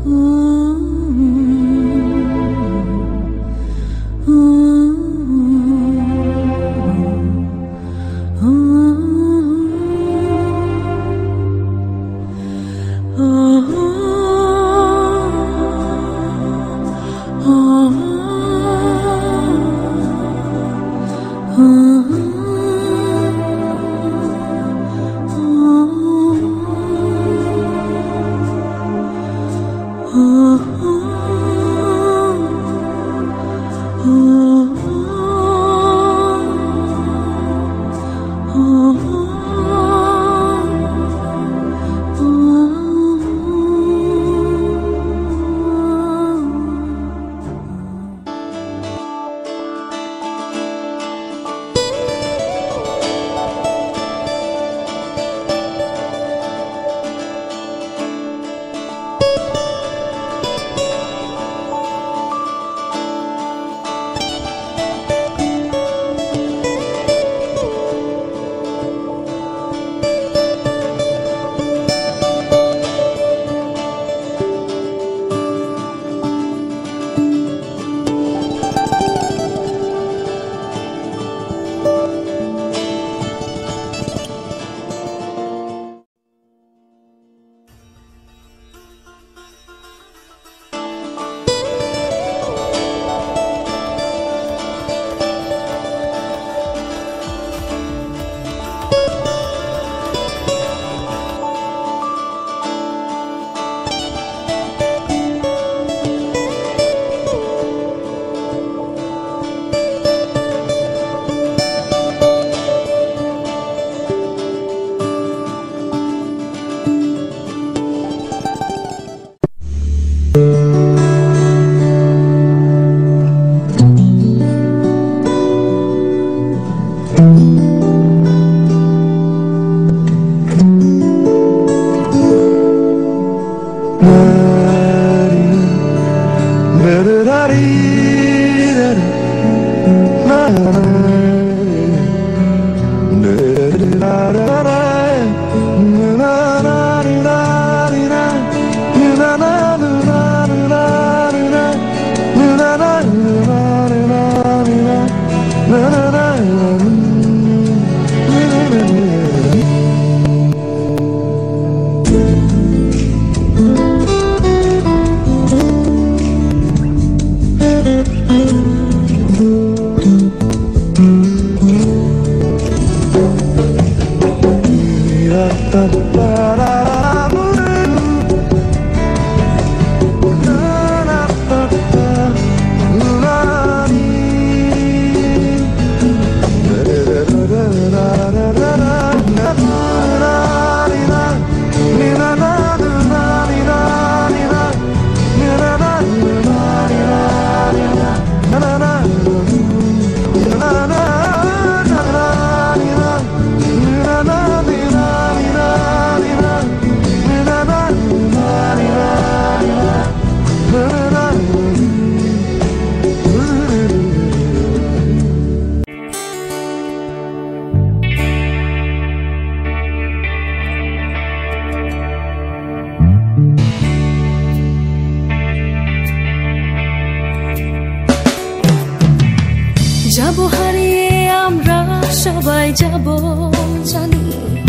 যাবো হারিয়ে আমরা সবাই যাব জানি,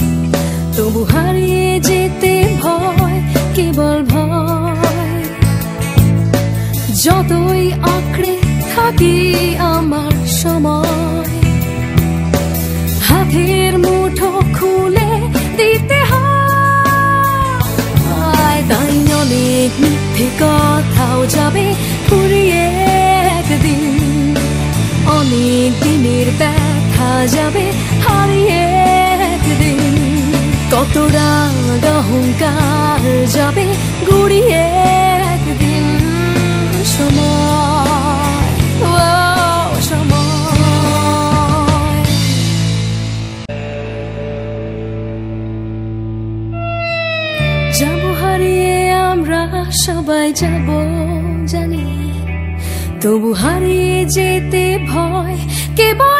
তবু হারিয়ে যেতে ভয়, কেবল ভয়। যতই আঁকড়ে থাকি আমার সময়, হাতের মুঠো খুলে দিতে হয়। তাই অনেক মিথ্যে কথাও যাবে ফুরিয়ে একদিন, অনেক দিনের ব্যথা যাবে হারিয়ে একদিন। কত রাগ অহংকার যাবে গুড়িয়ে একদিন। সময়, ও সময়। যাবো হারিয়ে আমরা সবাই যাব জানি, তবু হারিয়ে যেতে ভয়, কেবল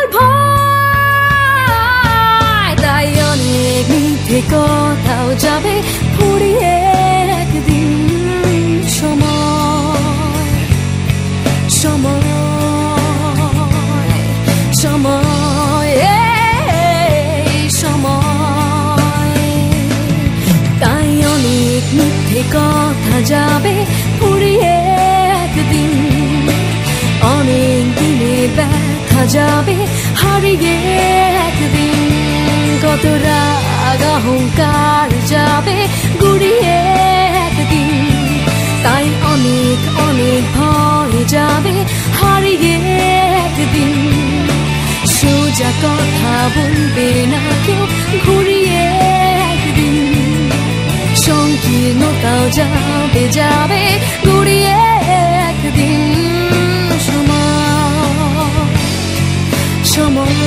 ভয়। তাই অনেক মিথ্যে কথাও যাবে ফুরিয়ে একদিন। যাবে হারিয়ে একদিন, কত রাগ অহংকার যাবে গুড়িয়ে একদিন। তাই অনেক অনেক ভয় যাবে হারিয়ে একদিন, সোজা কথা বলবে না কেউ ঘুরিয়ে একদিন, সংকীর্ণতাও যাবে যাবে গুড়িয়ে একদিন। সময়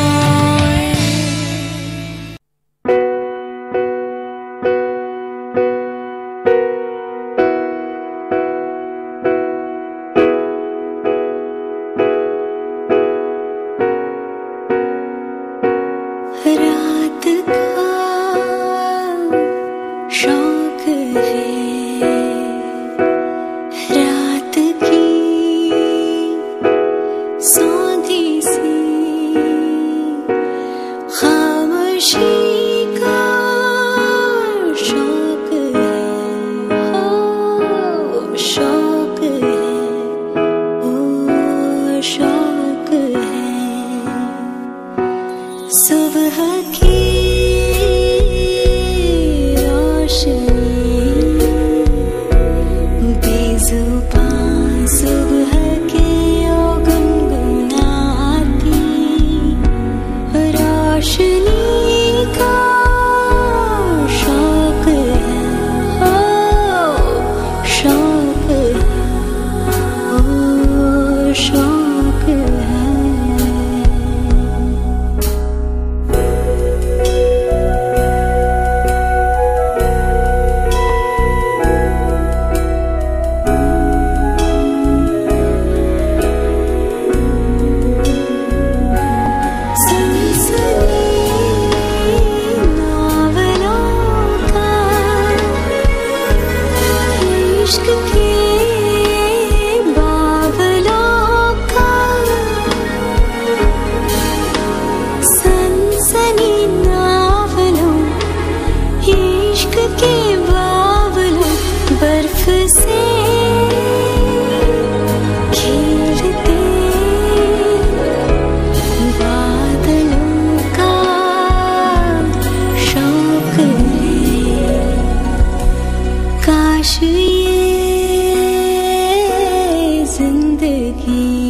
रात का शौक है, रात की सौंधी सी खामोशी का शौक है, हो शौक है, ओ शौक है। सुबह की रोशनी बेज़ुबां सुबह की ओ गुनगुनाती रोशनी का शौक है, हो शौक है, ओ शौक है। इश्क के बाबलों का सनसनी नावलों, इश्क के बाबलों बर्फ से खेलते बादलों का शौक है। काश जिंदगी